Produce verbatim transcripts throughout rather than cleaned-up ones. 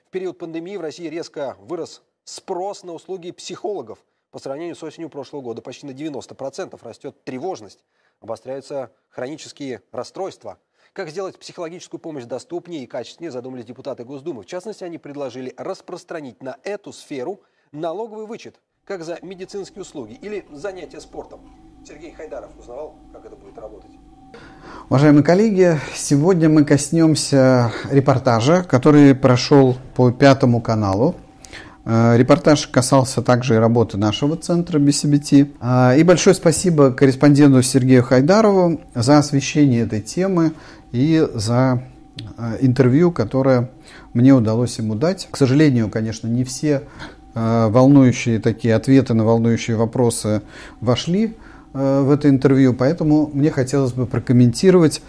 В период пандемии в России резко вырос спрос на услуги психологов. По сравнению с осенью прошлого года почти на девяносто процентов растет тревожность, обостряются хронические расстройства. Как сделать психологическую помощь доступнее и качественнее, задумались депутаты Госдумы. В частности, они предложили распространить на эту сферу налоговый вычет, как за медицинские услуги или занятия спортом. Сергей Хайдаров узнавал, как это будет работать. Уважаемые коллеги, сегодня мы коснемся репортажа, который прошел по Пятому каналу. Репортаж касался также и работы нашего центра би си би ти. И большое спасибо корреспонденту Сергею Хайдарову за освещение этой темы и за интервью, которое мне удалось ему дать. К сожалению, конечно, не все волнующие такие ответы на волнующие вопросы вошли в это интервью, поэтому мне хотелось бы прокомментировать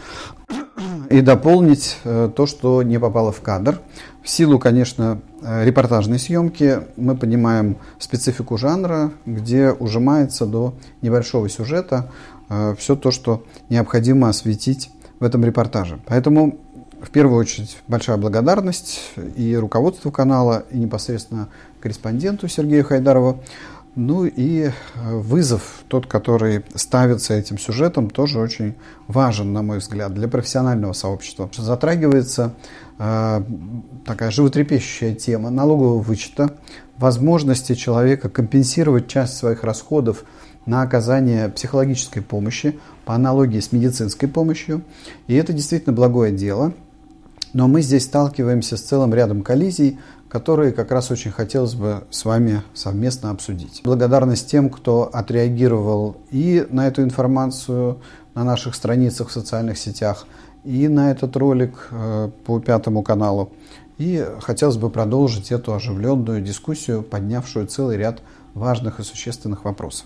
и дополнить то, что не попало в кадр. В силу, конечно, репортажной съемки мы понимаем специфику жанра, где ужимается до небольшого сюжета все то, что необходимо осветить в этом репортаже. Поэтому, в первую очередь, большая благодарность и руководству канала, и непосредственно корреспонденту Сергею Хайдарову. Ну и вызов, тот, который ставится этим сюжетом, тоже очень важен, на мой взгляд, для профессионального сообщества. Затрагивается э, такая животрепещущая тема налогового вычета, возможности человека компенсировать часть своих расходов на оказание психологической помощи по аналогии с медицинской помощью. И это действительно благое дело. Но мы здесь сталкиваемся с целым рядом коллизий, которые как раз очень хотелось бы с вами совместно обсудить. Благодарность тем, кто отреагировал и на эту информацию на наших страницах в социальных сетях, и на этот ролик э, по Пятому каналу. И хотелось бы продолжить эту оживленную дискуссию, поднявшую целый ряд важных и существенных вопросов.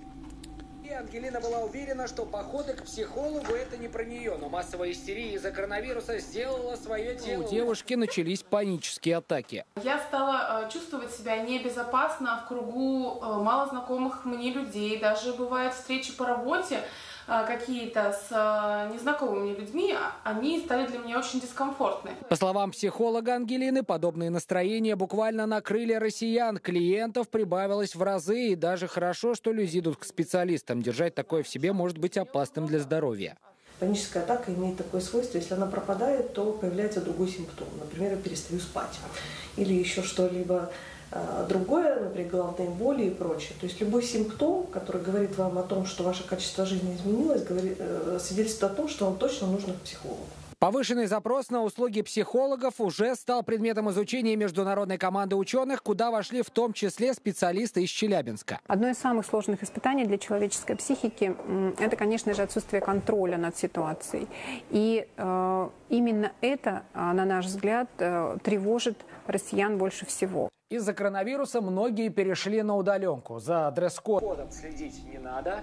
Ангелина была уверена, что походы к психологу это не про нее, но массовая истерия из-за коронавируса сделала свое дело. У девушки начались панические атаки. Я стала э, чувствовать себя небезопасно в кругу э, мало знакомых мне людей. Даже бывают встречи по работе э, какие-то с э, незнакомыми людьми, они стали для меня очень дискомфортны. По словам психолога Ангелины, подобные настроения буквально накрыли россиян. Клиентов прибавилось в разы, и даже хорошо, что люди идут к специалистам. Держать такое в себе может быть опасным для здоровья. Паническая атака имеет такое свойство, если она пропадает, то появляется другой симптом. Например, я перестаю спать. Или еще что-либо э, другое, например, головные боли и прочее. То есть любой симптом, который говорит вам о том, что ваше качество жизни изменилось, говорит, э, свидетельствует о том, что вам точно нужно к психологу. Повышенный запрос на услуги психологов уже стал предметом изучения международной команды ученых, куда вошли в том числе специалисты из Челябинска. Одно из самых сложных испытаний для человеческой психики – это, конечно же, отсутствие контроля над ситуацией. И э, именно это, на наш взгляд, э, тревожит россиян больше всего. Из-за коронавируса многие перешли на удаленку. За дресс-кодом следить не надо.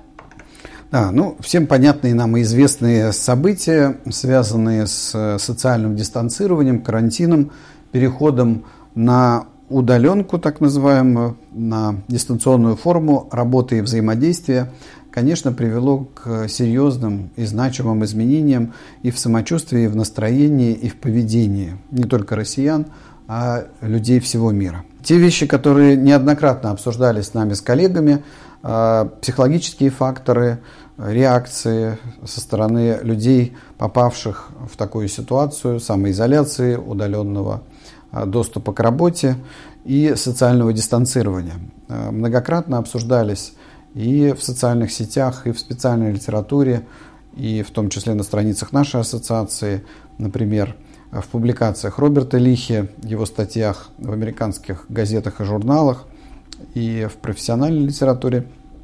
Да, ну, всем понятные нам и известные события, связанные с социальным дистанцированием, карантином, переходом на удаленку, так называемую, на дистанционную форму работы и взаимодействия, конечно, привело к серьезным и значимым изменениям и в самочувствии, и в настроении, и в поведении не только россиян, а людей всего мира. Те вещи, которые неоднократно обсуждались с нами, с коллегами, психологические факторы, реакции со стороны людей, попавших в такую ситуацию, самоизоляции, удаленного доступа к работе и социального дистанцирования. Многократно обсуждались и в социальных сетях, и в специальной литературе, и в том числе на страницах нашей ассоциации, например, в публикациях Роберта Лихи, его статьях в американских газетах и журналах, и в профессиональной литературе,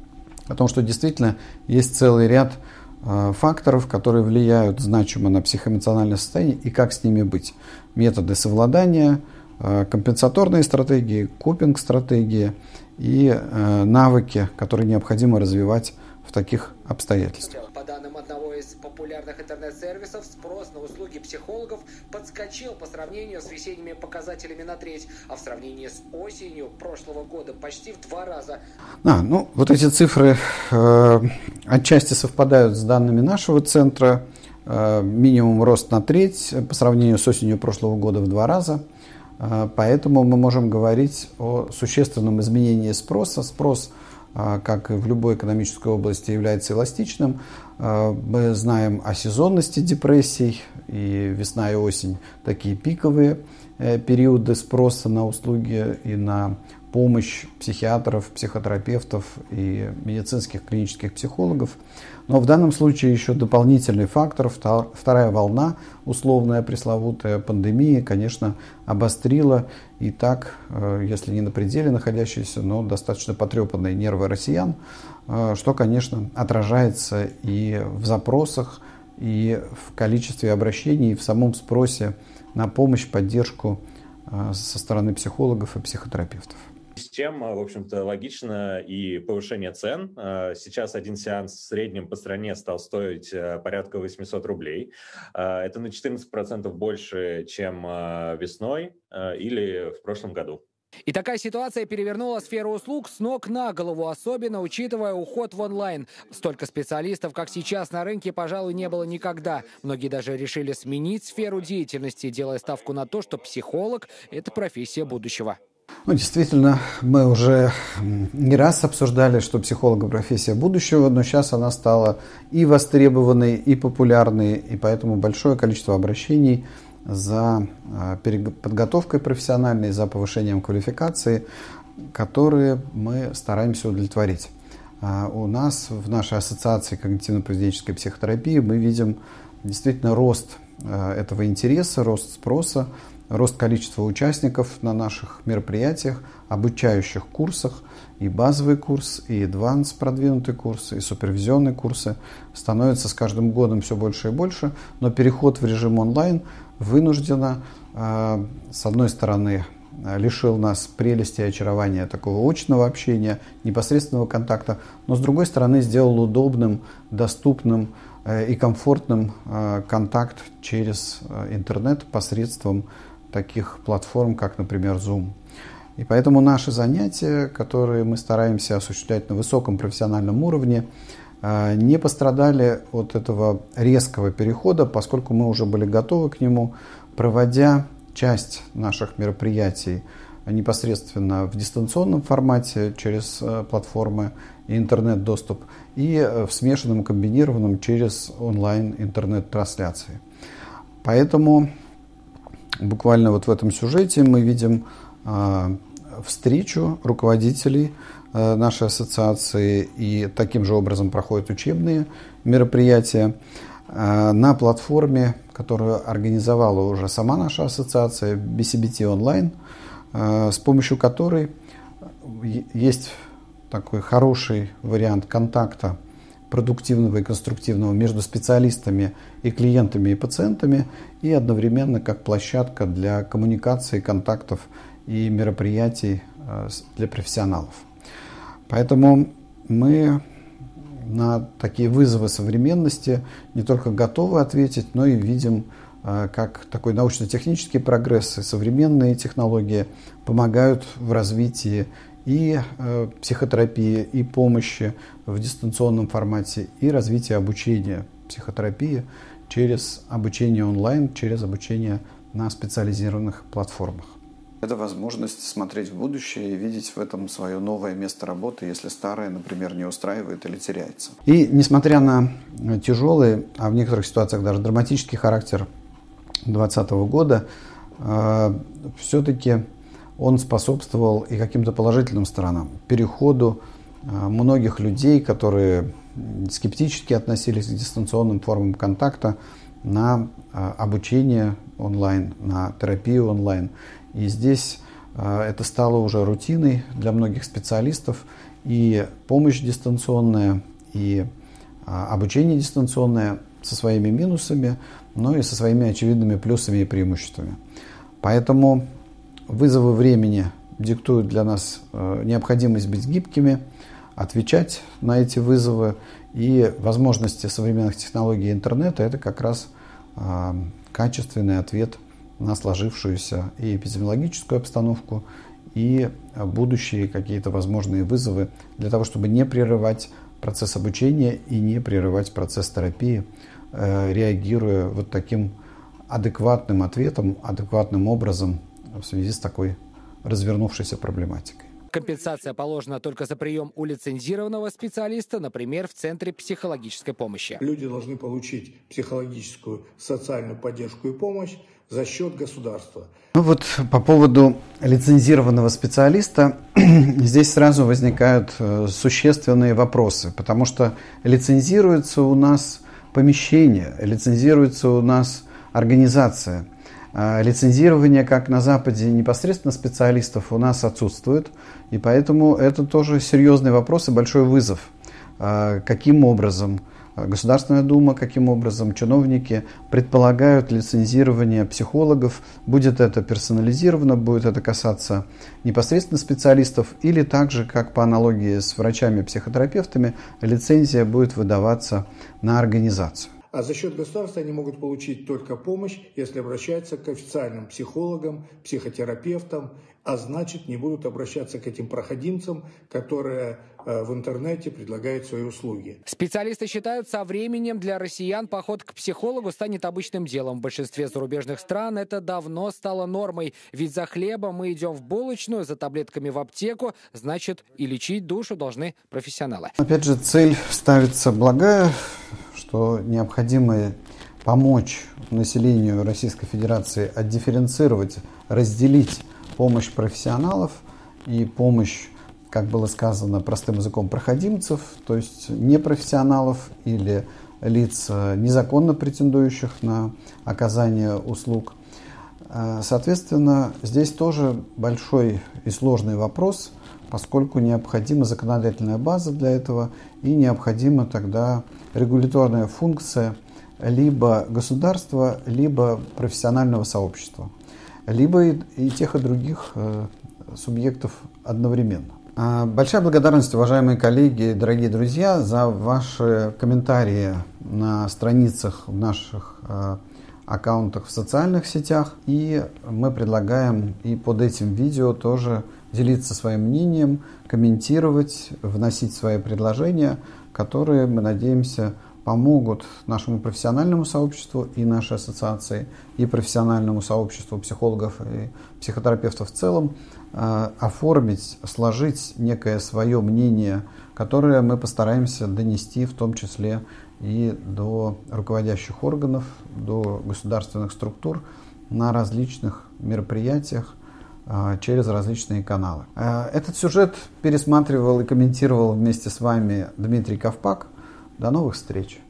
о том, что действительно есть целый ряд э, факторов, которые влияют значимо на психоэмоциональное состояние и как с ними быть. Методы совладания, э, компенсаторные стратегии, копинг-стратегии и э, навыки, которые необходимо развивать в таких обстоятельствах. По данным одного из популярных интернет-сервисов, спрос на услуги психологов подскочил по сравнению с весенними показателями на треть, а в сравнении с осенью прошлого года почти в два раза. А, ну, вот эти цифры э, отчасти совпадают с данными нашего центра. Э, минимум рост на треть по сравнению с осенью прошлого года в два раза. Поэтому мы можем говорить о существенном изменении спроса. Спрос, как и в любой экономической области, является эластичным. Мы знаем о сезонности депрессий, и весна и осень такие пиковые периоды спроса на услуги и на помощь психиатров, психотерапевтов и медицинских клинических психологов. Но в данном случае еще дополнительный фактор, вторая волна, условная пресловутая пандемия, конечно, обострила и так, если не на пределе находящиеся, но достаточно потрепанные нервы россиян, что, конечно, отражается и в запросах, и в количестве обращений, и в самом спросе на помощь, поддержку со стороны психологов и психотерапевтов. С чем, в общем-то, логично и повышение цен. Сейчас один сеанс в среднем по стране стал стоить порядка восемьсот рублей. Это на четырнадцать процентов больше, чем весной или в прошлом году. И такая ситуация перевернула сферу услуг с ног на голову, особенно учитывая уход в онлайн. Столько специалистов, как сейчас на рынке, пожалуй, не было никогда. Многие даже решили сменить сферу деятельности, делая ставку на то, что психолог – это профессия будущего. Ну, действительно, мы уже не раз обсуждали, что психолог – профессия будущего, но сейчас она стала и востребованной, и популярной, и поэтому большое количество обращений за подготовкой профессиональной, за повышением квалификации, которые мы стараемся удовлетворить. У нас в нашей ассоциации когнитивно-поведенческой психотерапии мы видим действительно рост этого интереса, рост спроса, рост количества участников на наших мероприятиях, обучающих курсах. И базовый курс, и адванс продвинутый курс, и супервизионные курсы становятся с каждым годом все больше и больше, но переход в режим онлайн вынужденно, с одной стороны, лишил нас прелести и очарования такого очного общения, непосредственного контакта, но с другой стороны сделал удобным, доступным и комфортным контакт через интернет посредством таких платформ, как, например, Zoom. И поэтому наши занятия, которые мы стараемся осуществлять на высоком профессиональном уровне, не пострадали от этого резкого перехода, поскольку мы уже были готовы к нему, проводя часть наших мероприятий непосредственно в дистанционном формате через платформы и интернет-доступ, и в смешанном, комбинированном через онлайн-интернет-трансляции. Поэтому буквально вот в этом сюжете мы видим э, встречу руководителей э, нашей ассоциации, и таким же образом проходят учебные мероприятия э, на платформе, которую организовала уже сама наша ассоциация би си би ти онлайн, э, с помощью которой есть такой хороший вариант контакта продуктивного и конструктивного между специалистами и клиентами и пациентами, и одновременно как площадка для коммуникации, контактов и мероприятий для профессионалов. Поэтому мы на такие вызовы современности не только готовы ответить, но и видим, как такой научно-технический прогресс и современные технологии помогают в развитии и э, психотерапии, и помощи в дистанционном формате, и развития обучения психотерапии через обучение онлайн, через обучение на специализированных платформах. Это возможность смотреть в будущее и видеть в этом свое новое место работы, если старое, например, не устраивает или теряется. И несмотря на тяжелый, а в некоторых ситуациях даже драматический характер две тысячи двадцатого года, э, все-таки он способствовал и каким-то положительным сторонам, переходу многих людей, которые скептически относились к дистанционным формам контакта, на обучение онлайн, на терапию онлайн. И здесь это стало уже рутиной для многих специалистов, и помощь дистанционная, и обучение дистанционное со своими минусами, но и со своими очевидными плюсами и преимуществами. Поэтому вызовы времени диктуют для нас э, необходимость быть гибкими, отвечать на эти вызовы, и возможности современных технологий интернета – это как раз э, качественный ответ на сложившуюся и эпидемиологическую обстановку, и будущие какие-то возможные вызовы для того, чтобы не прерывать процесс обучения и не прерывать процесс терапии, э, реагируя вот таким адекватным ответом, адекватным образом в связи с такой развернувшейся проблематикой. Компенсация положена только за прием у лицензированного специалиста, например, в Центре психологической помощи. Люди должны получить психологическую, социальную поддержку и помощь за счет государства. Ну вот по поводу лицензированного специалиста здесь сразу возникают существенные вопросы, потому что лицензируется у нас помещение, лицензируется у нас организация. Лицензирование, как на Западе, непосредственно специалистов у нас отсутствует, и поэтому это тоже серьезный вопрос и большой вызов. Каким образом Государственная Дума, каким образом чиновники предполагают лицензирование психологов, будет это персонализировано, будет это касаться непосредственно специалистов, или так же, как по аналогии с врачами-психотерапевтами, лицензия будет выдаваться на организацию. А за счет государства они могут получить только помощь, если обращаются к официальным психологам, психотерапевтам, а значит не будут обращаться к этим проходимцам, которые в интернете предлагают свои услуги. Специалисты считают, со временем для россиян поход к психологу станет обычным делом. В большинстве зарубежных стран это давно стало нормой. Ведь за хлебом мы идем в булочную, за таблетками в аптеку, значит и лечить душу должны профессионалы. Опять же, цель ставится благая, что необходимо помочь населению Российской Федерации отдифференцировать, разделить помощь профессионалов и помощь, как было сказано простым языком, проходимцев, то есть непрофессионалов или лиц, незаконно претендующих на оказание услуг. Соответственно, здесь тоже большой и сложный вопрос, поскольку необходима законодательная база для этого и необходима тогда регуляторная функция либо государства, либо профессионального сообщества, либо и, и тех, и других э, субъектов одновременно. А большая благодарность, уважаемые коллеги, дорогие друзья, за ваши комментарии на страницах в наших э, аккаунтах в социальных сетях. И мы предлагаем и под этим видео тоже делиться своим мнением, комментировать, вносить свои предложения, которые, мы надеемся, помогут нашему профессиональному сообществу и нашей ассоциации, и профессиональному сообществу психологов и психотерапевтов в целом э, оформить, сложить некое свое мнение, которое мы постараемся донести в том числе и до руководящих органов, до государственных структур на различных мероприятиях э, через различные каналы. Э, этот сюжет пересматривал и комментировал вместе с вами Дмитрий Ковпак. До новых встреч!